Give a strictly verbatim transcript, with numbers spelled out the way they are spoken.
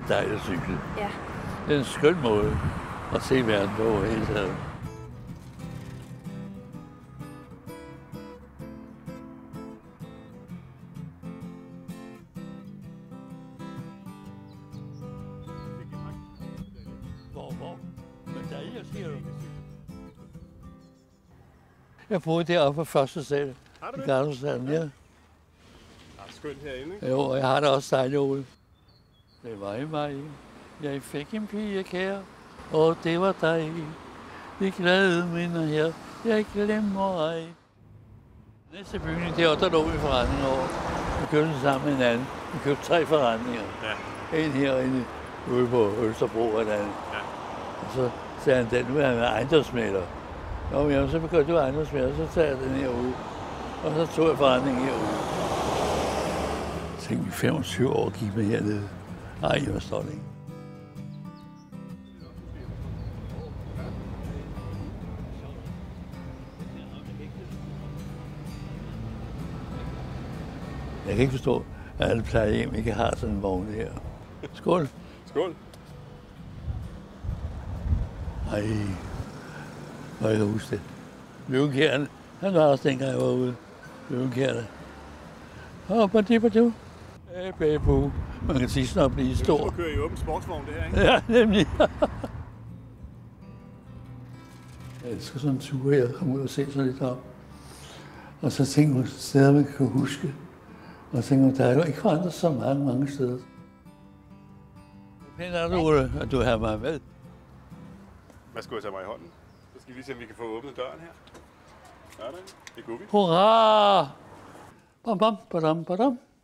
dejligt at cykle. Ja. Det er en skøn måde at se verden på hele taget. Hvor, hvor? Medaljer, siger du? Jeg boede deroppe på første sal. Har du det? I Gardhushallen, ja. Det er skønt herinde, ikke? Jo, og jeg har det også dejligt, Ole. Det var i mig. Jeg fik en pige kære, og det var dig. De glade minder her, jeg glemmer ej. Næste bygning deroppe, der lå vi forretning over. Vi købte den sammen med hinanden. Vi købte tre forretninger. Ja. En herinde ude på Østerbro og en anden. Ja. Og så sagde han, den nu er han ejendomsmægler. Nå, jamen, så begyndte du ejendomsmægler, så tager jeg den herude. Og så tog jeg forretningen herude. Tænk, vi femogtyve år gik med hernede. Ej, jeg var stolt, ikke? Jeg kan ikke forstå, at alle plejehjem ikke har sådan en vogn her. Skål. Skål. Ej, hvor jeg kan huske det. Løvenkjærne, han var også dengang, jeg var ude. Løvenkjærne. Åh, på det, på det. Ja, babu. Man kan sige sådan at blive stor. Du kører i åben sportsvogn, det her, ikke? Ja, nemlig. Jeg elsker sådan en tur, jeg kommer ud og ser så lidt op. Og så tænker jeg steder, man kan huske. Og så tænker jeg, der er jo ikke forandret så mange, mange steder. Pænt er du, Ole, at du har mig med. Hvad skal jeg tage mig i hånden? Så skal vi lige se, om vi kan få åbnet døren her. Ja, det, det kunne vi. Hurra! Bam, bam, badam, badam.